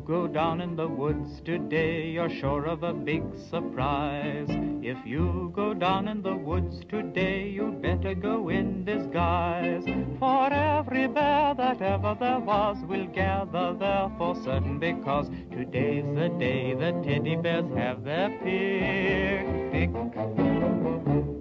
go down in the woods today, you're sure of a big surprise. If you go down in the woods today, you'd better go in disguise. For every bear that ever there was will gather there for certain, because today's the day the teddy bears have their picnic.